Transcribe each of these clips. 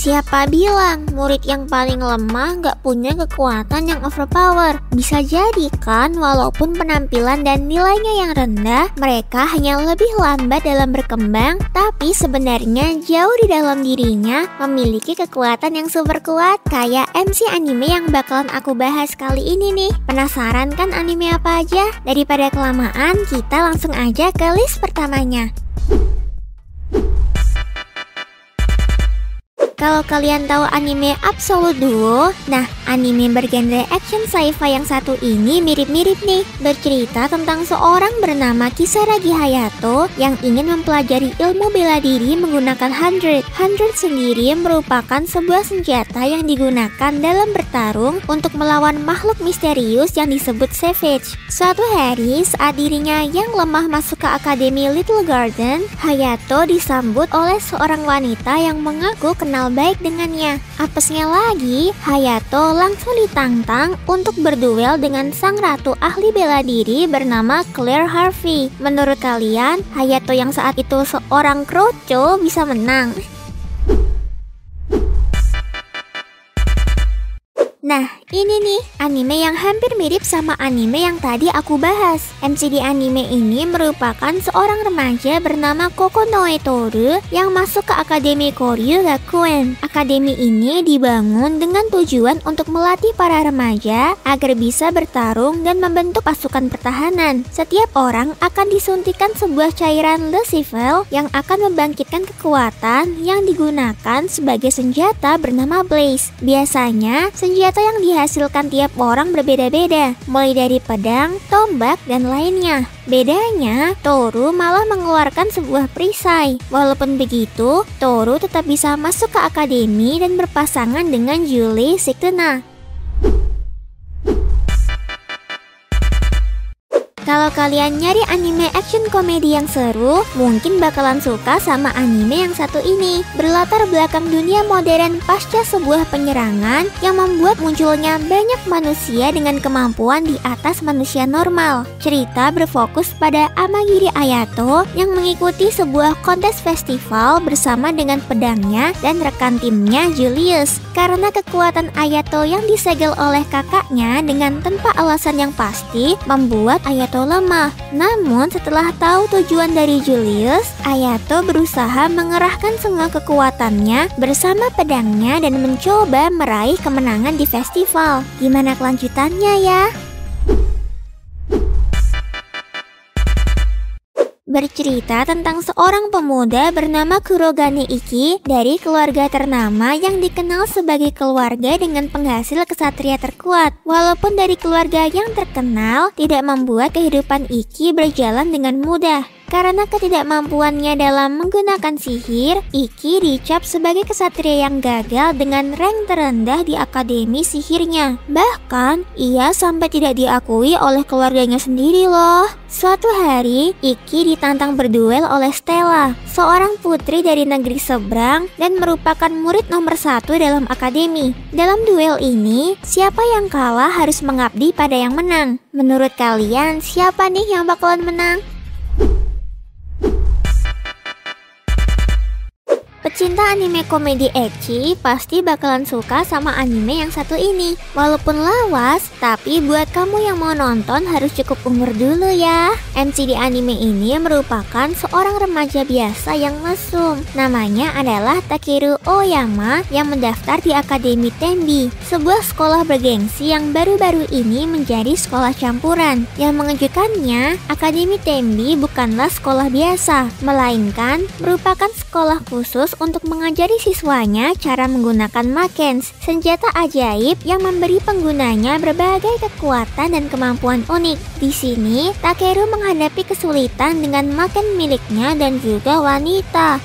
Siapa bilang murid yang paling lemah gak punya kekuatan yang overpower? Bisa jadi kan, walaupun penampilan dan nilainya yang rendah, mereka hanya lebih lambat dalam berkembang, tapi sebenarnya jauh di dalam dirinya memiliki kekuatan yang super kuat, kayak MC anime yang bakalan aku bahas kali ini nih. Penasaran kan anime apa aja? Daripada kelamaan, kita langsung aja ke list pertamanya. Kalau kalian tahu anime Absolute Duo, nah anime bergenre action sci-fi yang satu ini mirip-mirip nih. Bercerita tentang seorang bernama Kisaragi Hayato yang ingin mempelajari ilmu bela diri menggunakan Hundred. Hundred sendiri merupakan sebuah senjata yang digunakan dalam bertarung untuk melawan makhluk misterius yang disebut Savage. Suatu hari saat dirinya yang lemah masuk ke Akademi Little Garden, Hayato disambut oleh seorang wanita yang mengaku kenal baik dengannya. Apesnya lagi, Hayato langsung ditantang untuk berduel dengan sang ratu ahli bela diri bernama Claire Harvey. Menurut kalian, Hayato yang saat itu seorang kroco bisa menang? Nah, ini nih anime yang hampir mirip sama anime yang tadi aku bahas. MC di anime ini merupakan seorang remaja bernama Kokonoe Toru yang masuk ke Akademi Koryu Gakuen. Akademi ini dibangun dengan tujuan untuk melatih para remaja agar bisa bertarung dan membentuk pasukan pertahanan. Setiap orang akan disuntikan sebuah cairan Lucifer yang akan membangkitkan kekuatan yang digunakan sebagai senjata bernama Blaze. Biasanya, senjata yang dihasilkan tiap orang berbeda-beda, mulai dari pedang, tombak, dan lainnya. Bedanya, Toru malah mengeluarkan sebuah perisai. Walaupun begitu, Toru tetap bisa masuk ke akademi dan berpasangan dengan Julie Siktena. Kalau kalian nyari anime action komedi yang seru, mungkin bakalan suka sama anime yang satu ini. Berlatar belakang dunia modern pasca sebuah penyerangan yang membuat munculnya banyak manusia dengan kemampuan di atas manusia normal. Cerita berfokus pada Amagiri Ayato yang mengikuti sebuah kontes festival bersama dengan pedangnya dan rekan timnya Julius. Karena kekuatan Ayato yang disegel oleh kakaknya dengan tanpa alasan yang pasti, membuat Ayato lemah. Namun setelah tahu tujuan dari Julius, Ayato berusaha mengerahkan semua kekuatannya bersama pedangnya dan mencoba meraih kemenangan di festival. Gimana kelanjutannya ya? Bercerita tentang seorang pemuda bernama Kurogane Iki dari keluarga ternama yang dikenal sebagai keluarga dengan penghasil kesatria terkuat. Walaupun dari keluarga yang terkenal, tidak membuat kehidupan Iki berjalan dengan mudah. Karena ketidakmampuannya dalam menggunakan sihir, Iki dicap sebagai kesatria yang gagal dengan rank terendah di akademi sihirnya. Bahkan, ia sampai tidak diakui oleh keluarganya sendiri loh. Suatu hari, Iki ditantang berduel oleh Stella, seorang putri dari negeri seberang dan merupakan murid nomor 1 dalam akademi. Dalam duel ini, siapa yang kalah harus mengabdi pada yang menang. Menurut kalian, siapa nih yang bakalan menang? Pecinta anime komedi ecchi pasti bakalan suka sama anime yang satu ini. Walaupun lawas, tapi buat kamu yang mau nonton harus cukup umur dulu ya. MC di anime ini merupakan seorang remaja biasa yang mesum. Namanya adalah Takeru Oyama yang mendaftar di Akademi Tembi, sebuah sekolah bergengsi yang baru-baru ini menjadi sekolah campuran. Yang mengejutkannya, Akademi Tembi bukanlah sekolah biasa, melainkan merupakan sekolah khusus untuk mengajari siswanya cara menggunakan Makens, senjata ajaib yang memberi penggunanya berbagai kekuatan dan kemampuan unik. Di sini, Takeru menghadapi kesulitan dengan Maken miliknya dan juga wanita.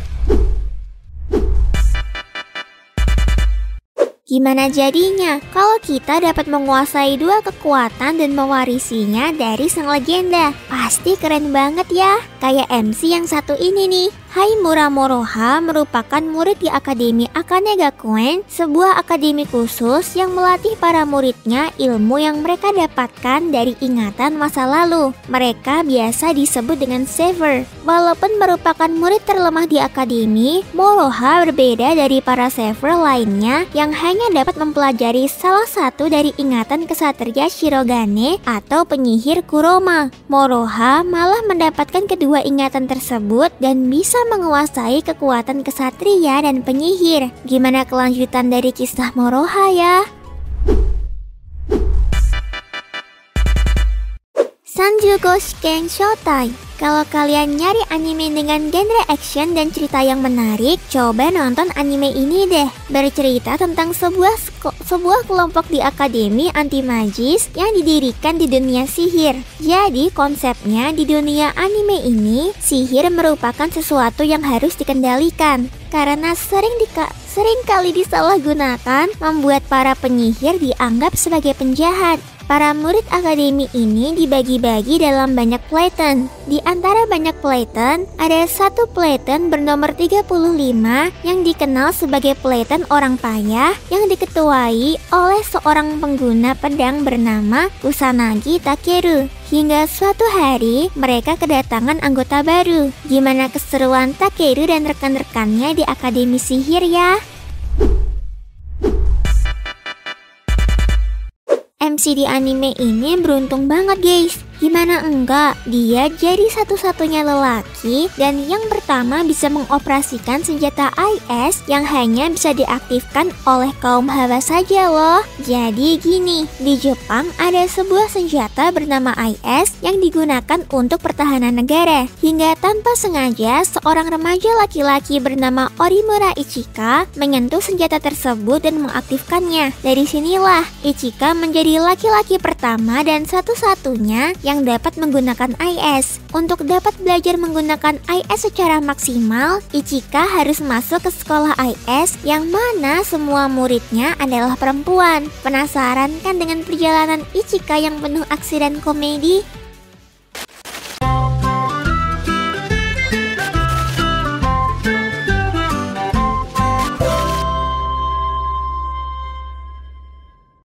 Gimana jadinya kalau kita dapat menguasai dua kekuatan dan mewarisinya dari sang legenda? Pasti keren banget ya. Kayak MC yang satu ini nih, Haimura Moroha merupakan murid di Akademi Akane Gakuen, sebuah akademi khusus yang melatih para muridnya ilmu yang mereka dapatkan dari ingatan masa lalu. Mereka biasa disebut dengan Saver. Walaupun merupakan murid terlemah di akademi, Moroha berbeda dari para Saver lainnya yang hanya dapat mempelajari salah satu dari ingatan kesatria Shirogane atau penyihir Kuroma. Moroha malah mendapatkan kedua ingatan tersebut dan bisa menguasai kekuatan kesatria dan penyihir. Gimana kelanjutan dari kisah Moroha ya? Sanjugo Shiken Shoutai. Kalau kalian nyari anime dengan genre action dan cerita yang menarik, coba nonton anime ini deh. Bercerita tentang sebuah kelompok di akademi anti magis yang didirikan di dunia sihir. Jadi konsepnya di dunia anime ini, sihir merupakan sesuatu yang harus dikendalikan. Karena sering kali disalahgunakan, membuat para penyihir dianggap sebagai penjahat. Para murid akademi ini dibagi-bagi dalam banyak platoon. Di antara banyak platoon, ada satu platoon bernomor 35 yang dikenal sebagai platoon orang payah yang diketuai oleh seorang pengguna pedang bernama Kusanagi Takeru. Hingga suatu hari, mereka kedatangan anggota baru. Gimana keseruan Takeru dan rekan-rekannya di akademi sihir ya? MC di anime ini beruntung banget guys. Gimana enggak, dia jadi satu-satunya lelaki dan yang pertama bisa mengoperasikan senjata IS yang hanya bisa diaktifkan oleh kaum hawa saja loh. Jadi gini, di Jepang ada sebuah senjata bernama IS yang digunakan untuk pertahanan negara. Hingga tanpa sengaja, seorang remaja laki-laki bernama Orimura Ichika menyentuh senjata tersebut dan mengaktifkannya. Dari sinilah Ichika menjadi laki-laki pertama dan satu-satunya yang dapat menggunakan IS. Untuk dapat belajar menggunakan IS secara maksimal, Ichika harus masuk ke sekolah IS yang mana semua muridnya adalah perempuan. Penasaran kan dengan perjalanan Ichika yang penuh aksi dan komedi?